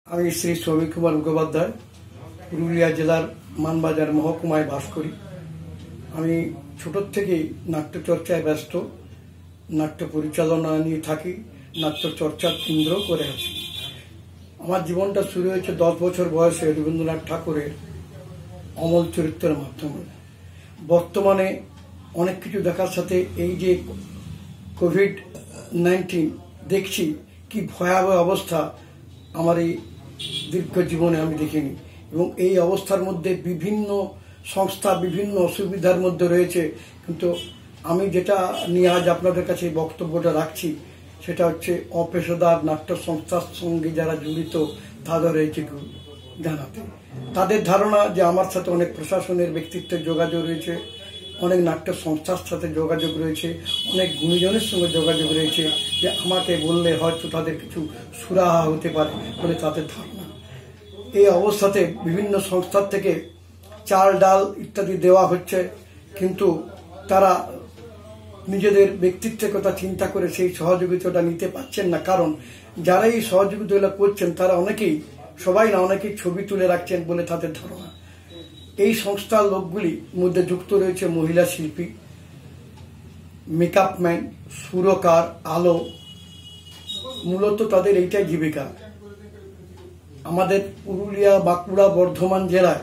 আমি শ্রী শ্রমিক কুমার মুখোপাধ্যায় পুরুলিয়া জেলার মানবাজার মহকুমায় বাস করি। আমি ছোট থেকেই নাট্যচর্চায় ব্যস্ত, নাট্য পরিচালনা নিয়ে থাকি, নাট্যচর্চার কেন্দ্র করে আছি। আমার জীবনটা শুরু হয়েছে 10 বছর বয়সে রবীন্দ্রনাথ ঠাকুরের অমল চরিত্রের মাধ্যমে। বর্তমানে অনেক কিছু দেখার সাথে এই যে কোভিড-19 দেখছি কি ভয়াবহ অবস্থা আমার এই দীর্ঘ জীবনে আমি দেখিনি, এবং এই অবস্থার মধ্যে বিভিন্ন সংস্থা বিভিন্ন অসুবিধার মধ্যে রয়েছে। কিন্তু আমি যেটা নিয়ে আজ আপনাদের কাছে বক্তব্যটা রাখছি সেটা হচ্ছে অপেশাদার নাট্য সংস্থার সঙ্গে যারা জড়িত তাদের এইটুকু জানাতে। তাদের ধারণা যে আমার সাথে অনেক প্রশাসনের ব্যক্তিত্বের যোগাযোগ রয়েছে, অনেক নাট্য সংস্থার সাথে যোগাযোগ রয়েছে, অনেক গুণীজনের সঙ্গে যোগাযোগ রয়েছে, যে আমাকে বললে হয়তো তাদের কিছু সুরাহা হতে পারে বলে তাদের ধারণা। এই অবস্থাতে বিভিন্ন সংস্থার থেকে চাল ডাল ইত্যাদি দেওয়া হচ্ছে, কিন্তু তারা নিজেদের ব্যক্তিত্বের কথা চিন্তা করে সেই সহযোগিতাটা নিতে পারছেন না। কারণ যারা এই সহযোগিতাগুলো করছেন তারা অনেকেই, সবাই না, অনেকেই ছবি তুলে রাখছেন বলে তাদের ধারণা। এই সংস্থার লোকগুলির মধ্যে যুক্ত রয়েছে মহিলা শিল্পী, মেকআপ ম্যান, সুরকার, আলো, মূলত তাদের এইটাই জীবিকা। আমাদের পুরুলিয়া, বাঁকুড়া, বর্ধমান জেলায়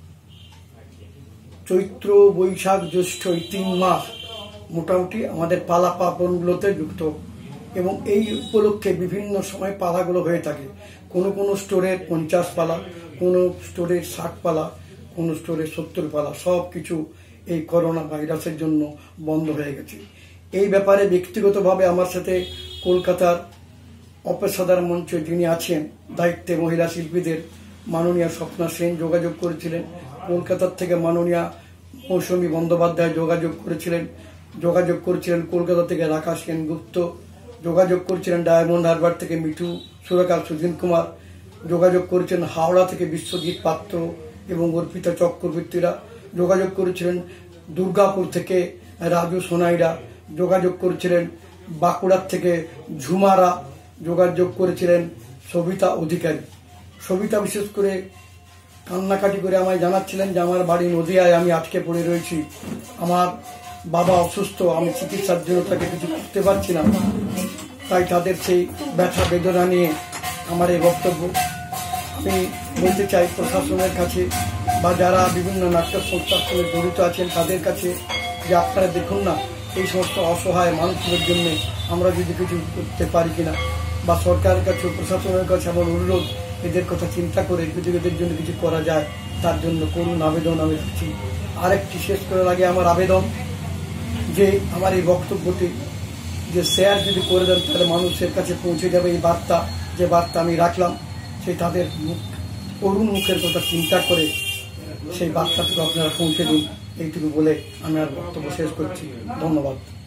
চৈত্র, বৈশাখ, জ্যৈষ্ঠ এই 3 মাস মোটামুটি আমাদের পালা পার্বণগুলোতে যুক্ত, এবং এই উপলক্ষে বিভিন্ন সময় পালাগুলো হয়ে থাকে। কোনো কোনো স্টোরের 50 পালা, কোনো স্টোরের 60 পালা, কোনো স্টোরে 70 পালা, সব কিছু এই করোনা ভাইরাসের জন্য বন্ধ হয়ে গেছে। এই ব্যাপারে ব্যক্তিগতভাবে আমার সাথে কলকাতার অপেশাদার মঞ্চে যিনি আছেন দায়িত্বে মহিলা শিল্পীদের, মাননীয়া স্বপ্না সেন যোগাযোগ করেছিলেন। কলকাতার থেকে মাননীয়া মৌসুমী বন্দ্যোপাধ্যায় যোগাযোগ করেছিলেন। কলকাতা থেকে রাকা সেনগুপ্ত যোগাযোগ করেছিলেন। ডায়মন্ড হারবার থেকে মিঠু সুরকার সুধীন কুমার যোগাযোগ করেছিলেন। হাওড়া থেকে বিশ্বজিৎ পাত্র এবং অর্পিতা চক্রবর্তীরা যোগাযোগ করেছিলেন। দুর্গাপুর থেকে রাজু সোনাইরা যোগাযোগ করেছিলেন। বাঁকুড়ার থেকে ঝুমারা যোগাযোগ করেছিলেন। সবিতা অধিকারী, সবিতা বিশেষ করে কান্নাকাটি করে আমায় জানাচ্ছিলেন যে আমার বাড়ি নদিয়ায়, আমি আটকে পড়ে রয়েছি, আমার বাবা অসুস্থ, আমি চিকিৎসার জন্য তাকে কিছু করতে পারছি না। তাই তাদের সেই ব্যথা বেদনা নিয়ে আমার এই বক্তব্য। আমি বলতে চাই প্রশাসনের কাছে বা যারা বিভিন্ন নাট্য সংস্থার সঙ্গে জড়িত আছেন তাদের কাছে, যে আপনারা দেখুন না এই সমস্ত অসহায় মানুষদের জন্য আমরা যদি কিছু করতে পারি কিনা, বা সরকারের কাছে, প্রশাসনের কাছে আমার অনুরোধ, এদের কথা চিন্তা করে যদি এদের জন্য কিছু করা যায় তার জন্য করুন আবেদন আমি রাখছি। আরেকটি শেষ করার আগে আমার আবেদন, যে আমার এই বক্তব্যটি যে শেয়ার যদি করে দেন তাহলে মানুষের কাছে পৌঁছে যাবে এই বার্তা, যে বার্তা আমি রাখলাম, সেই তাদের করুণ মুখের কথা চিন্তা করে সেই বার্তাটুকু আপনারা পৌঁছে দিন। এইটুকু বলে আমি আর বক্তব্য শেষ করছি। ধন্যবাদ।